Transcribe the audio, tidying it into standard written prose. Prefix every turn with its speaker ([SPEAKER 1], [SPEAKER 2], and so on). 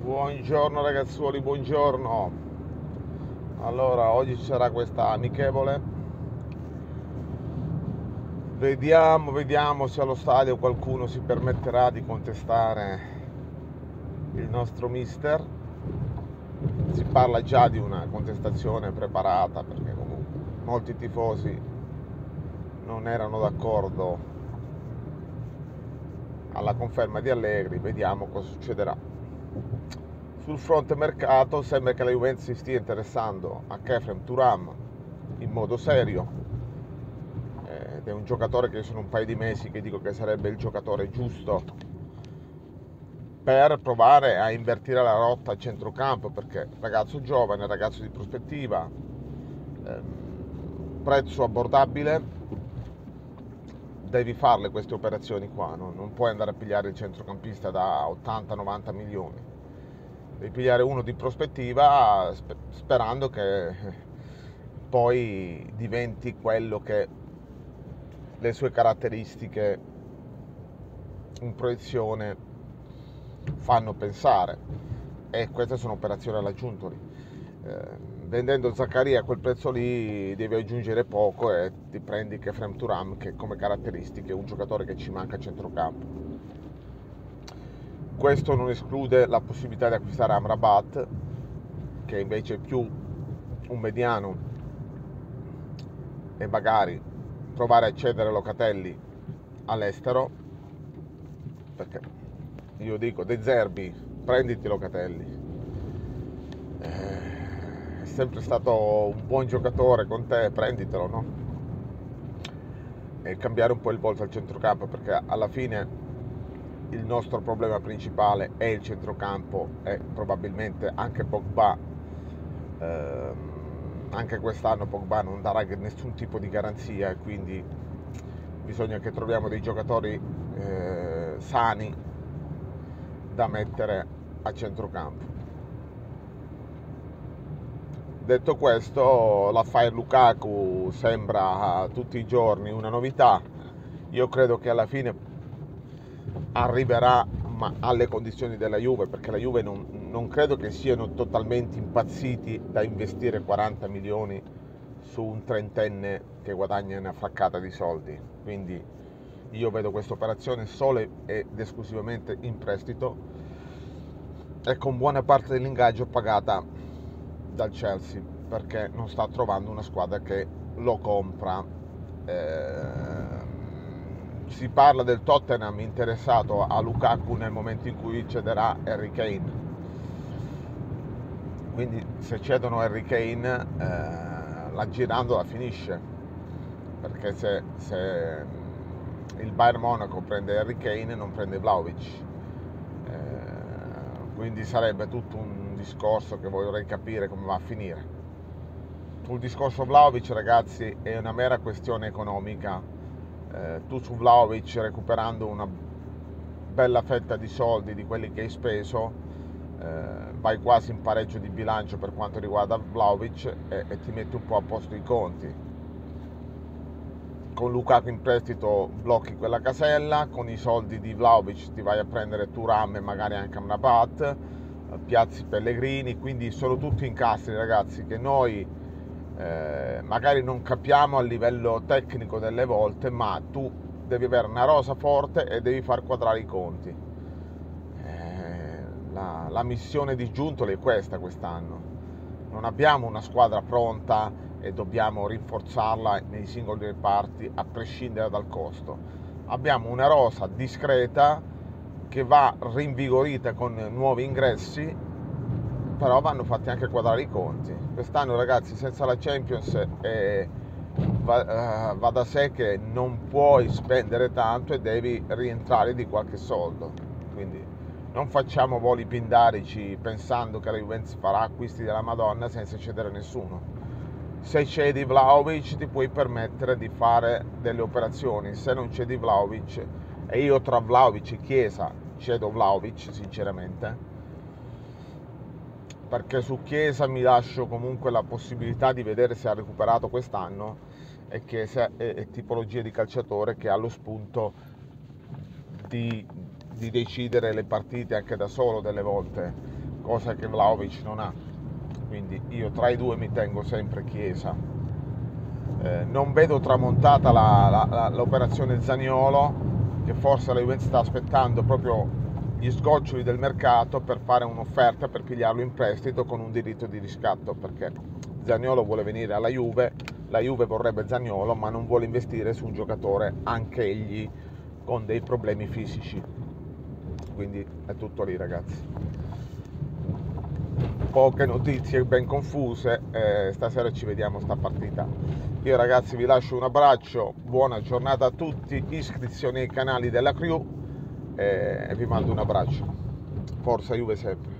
[SPEAKER 1] Buongiorno ragazzuoli, buongiorno. Allora, oggi ci sarà questa amichevole. Vediamo se allo stadio qualcuno si permetterà di contestare il nostro mister. Si parla già di una contestazione preparata perché comunque molti tifosi non erano d'accordo alla conferma di Allegri. Vediamo cosa succederà. Sul fronte mercato sembra che la Juventus si stia interessando a Khéphren Thuram in modo serio, ed è un giocatore che sono un paio di mesi che dico che sarebbe il giocatore giusto per provare a invertire la rotta a centrocampo, perché ragazzo giovane, ragazzo di prospettiva, prezzo abbordabile, devi farle queste operazioni qua, no? Non puoi andare a pigliare il centrocampista da 80-90 milioni. Devi pigliare uno di prospettiva sperando che poi diventi quello che le sue caratteristiche in proiezione fanno pensare, e queste sono operazioni alla Giuntoli. Vendendo Zaccaria a quel prezzo lì devi aggiungere poco e ti prendi Khéphren Thuram, che come caratteristiche è un giocatore che ci manca a centrocampo. Questo non esclude la possibilità di acquistare Amrabat, che invece è più un mediano, e magari provare a cedere Locatelli all'estero, perché io dico De Zerbi, prenditi Locatelli, è sempre stato un buon giocatore con te, prenditelo, no? E cambiare un po' il volto al centrocampo, perché alla fine il nostro problema principale è il centrocampo e probabilmente anche Pogba. Anche quest'anno Pogba non darà nessun tipo di garanzia, e quindi bisogna che troviamo dei giocatori sani da mettere a centrocampo. Detto questo, l'affare Lukaku sembra tutti i giorni una novità. Io credo che alla fine arriverà, ma alle condizioni della Juve, perché la Juve non credo che siano totalmente impazziti da investire 40 milioni su un trentenne che guadagna una fraccata di soldi. Quindi io vedo questa operazione solo ed esclusivamente in prestito e con buona parte dell'ingaggio pagata dal Chelsea, perché non sta trovando una squadra che lo compra. Si parla del Tottenham interessato a Lukaku nel momento in cui cederà Harry Kane. Quindi se cedono Harry Kane, la girando la finisce, perché se il Bayern Monaco prende Harry Kane non prende Vlahovic, quindi sarebbe tutto un discorso che vorrei capire come va a finire. Sul discorso Vlahovic, ragazzi, è una mera questione economica. Tu su Vlahovic, recuperando una bella fetta di soldi di quelli che hai speso, vai quasi in pareggio di bilancio per quanto riguarda Vlahovic, e ti metti un po' a posto i conti. Con Lukaku in prestito blocchi quella casella, con i soldi di Vlahovic ti vai a prendere Thuram e magari anche Amrabat, piazzi Pellegrini, quindi sono tutti incastri, ragazzi, che noi magari non capiamo a livello tecnico delle volte, ma tu devi avere una rosa forte e devi far quadrare i conti. La missione di Giuntoli è questa quest'anno. Non abbiamo una squadra pronta e dobbiamo rinforzarla nei singoli reparti a prescindere dal costo. Abbiamo una rosa discreta che va rinvigorita con nuovi ingressi, però vanno fatti anche quadrare i conti. Quest'anno, ragazzi, senza la Champions va da sé che non puoi spendere tanto e devi rientrare di qualche soldo. Quindi non facciamo voli pindarici pensando che la Juventus farà acquisti della Madonna senza cedere nessuno. Se cedi Vlahovic ti puoi permettere di fare delle operazioni. Se non cedi Vlahovic, e io tra Vlahovic e Chiesa cedo Vlahovic sinceramente, perché su Chiesa mi lascio comunque la possibilità di vedere se ha recuperato quest'anno, e Chiesa è tipologia di calciatore che ha lo spunto di decidere le partite anche da solo delle volte. cosa che Vlahovic non ha. Quindi io tra i due mi tengo sempre Chiesa. Non vedo tramontata l'operazione Zaniolo, che forse la Juventus sta aspettando proprio gli sgoccioli del mercato per fare un'offerta per pigliarlo in prestito con un diritto di riscatto, perché Zaniolo vuole venire alla Juve, la Juve vorrebbe Zaniolo ma non vuole investire su un giocatore anche egli con dei problemi fisici. Quindi è tutto lì, ragazzi. Poche notizie ben confuse, stasera ci vediamo sta partita. Io, ragazzi, vi lascio un abbraccio, buona giornata a tutti, iscrizioni ai canali della crew e vi mando un abbraccio. Forza Juve sempre.